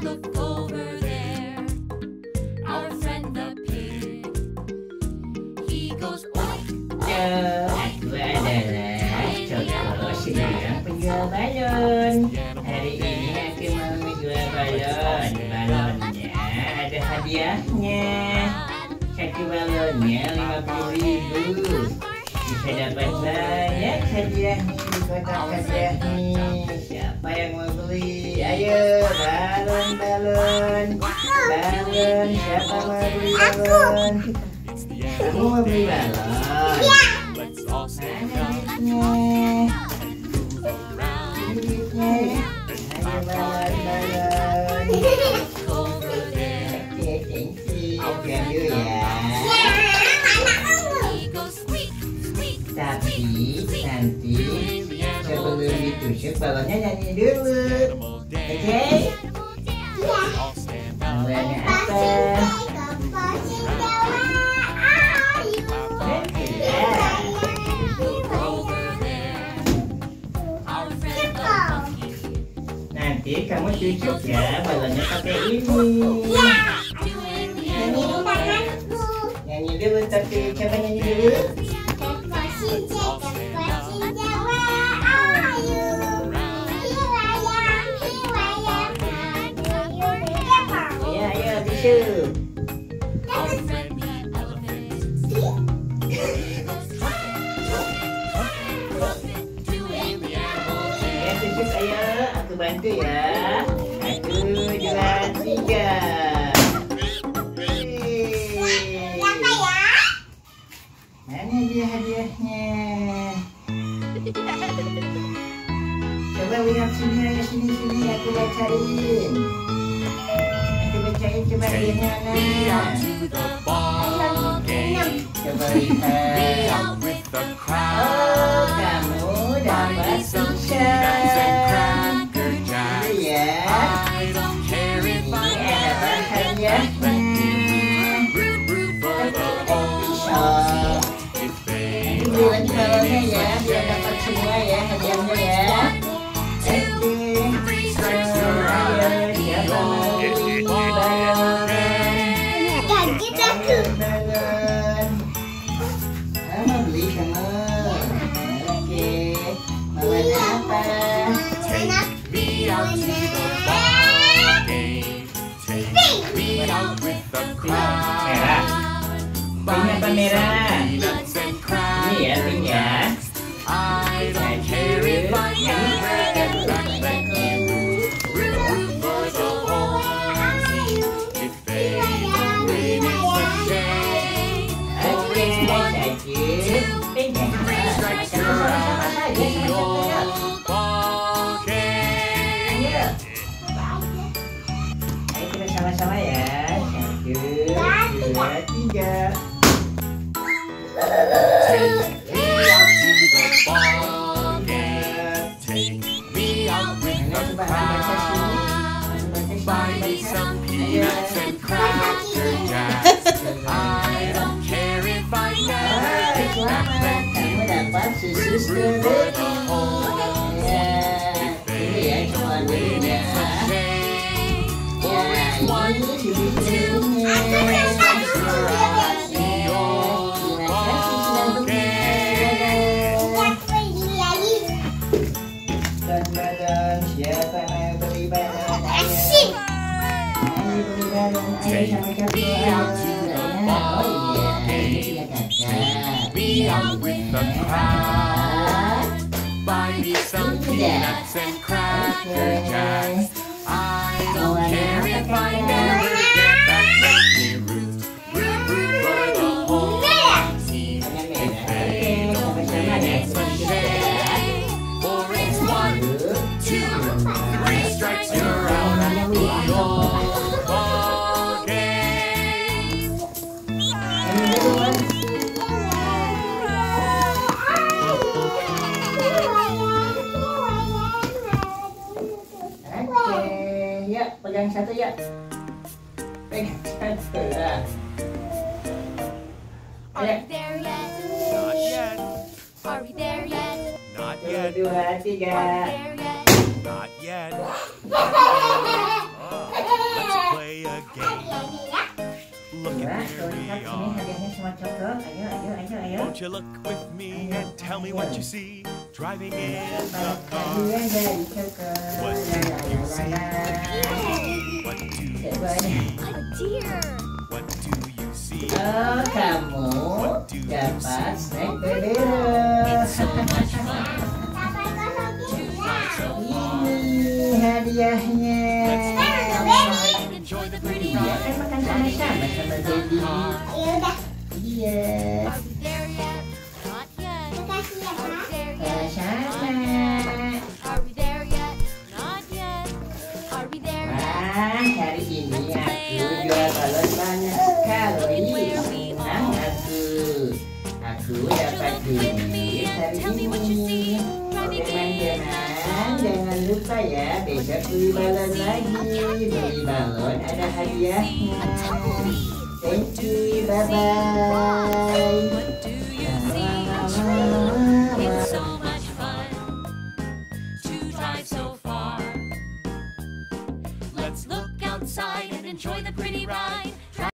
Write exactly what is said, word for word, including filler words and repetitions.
look over there. Our friend the pig, he goes oink. Aku adalah Choco, seorang penjual balon. Hari ini aku mau menjual balon. Balonnya ada hadiahnya. Satu balonnya lima puluh ribu. Bisa dapat banyak hadiah di kotak hadiah nih. Siapa yang mau beli? Ayo, balon, balon, balon. Siapa mau beli balon? Kamu mau beli balon? Mana duitnya? Duitnya? Ayo balon, balon. Oke, thank you. Ambil ya. Tapi nanti sebelum ditusuk balonnya nyanyi dulu, oke? Okay? Balonnya apa? Nanti kamu tusuk ya balonnya pakai ini. Nyanyi nyanyi dulu, tapi coba nyanyi dulu. Tuh. Ya, tutup ayo, aku bantu ya. Satu, dua, tiga. Mana dia hadiahnya? Coba lihat sini, sini, sini, aku bacain. Coba lihat mana? Coba lihat. Oh, kamu dapat pisang. Iya. Ini ada hadiahnya. Pisang. Nanti beli lagi balonnya ya, biar dapat semua ya hadiahnya ya. Balon. Mama beli kamu. Oke. Mama apa? Take me out to the ball game. Take me out with the crowd. Merah. Pink apa merah? Ini ya, pink ya. I don't care if I never get back like you. Root for the whole team. If they don't win, it's a shame. Oke, thank you. Pink ya. Three strikes, you're out. The old ball game. Ayo. Ayo kita sama-sama ya. Satu, dua, tiga. Take me out to the ball game. Take me out with the crowd. Buy me some peanuts and cracker jacks. I don't care if I never get back like Kamu you. dapat susu Root for the strawberry. whole Ya, team. If ini ya they cuma don't win, dulunya. it's a shame. Ya, One, ini two, susu three, strawberry-nya. you're out the old ball game. Balon, siapa mau beli balon? Ayo. Ayo beli balon, ayo sama Choco. Ayo. Oh iya, ini punya kakak. Me out with the crowd. Buy me some peanuts and cracker jacks. I don't care if I never get back like you. Root, root, root for the whole team. If they don't win, it's a shame. For it's one, two, three strikes, you're out of the old ball game. Oke, ya pegang satu ya. Pegang satu lah. Are we there yet? Not yet. Are we there yet? Not yet. Dua, tiga. Are we there yet? Not yet. Oh. lihat sini hadiahnya sama Choco. Ayo, ayo, ayo, ayo. Won't you look with me and tell me what you see driving in the car? Hadiah dari Choco. What do you see? What do you see? A deer. What do you see? Oh, kamu dapat snack bebero. So much fun. Ini hadiahnya. Enjoy the pretty Iya ride. kan makan sama-sama sama Daddy. Iya. Are we there yet? Not yet. Are we there yet? Sama-sama. Are we there yet? Not yet. Are we there yet? Wah, hari ini aku jual balon banyak sekali. Senang aku. Aku dapat duit hari ini. Teman-teman, jangan lupa ya, besok beli balon lagi. Beli balon ada hadiahnya. Thank you, bye-bye. What do you see? It's so much fun to drive so far. Let's look outside and enjoy the pretty ride.